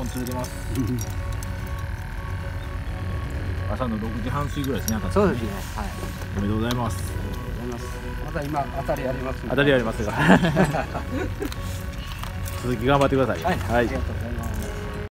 続けます。朝の6時半過ぎぐらいですね。 そうですね。はい。 おめでとうございます。 また今当たりあります。 当たりありますが。続き頑張ってください。 はい。ありがとうございます。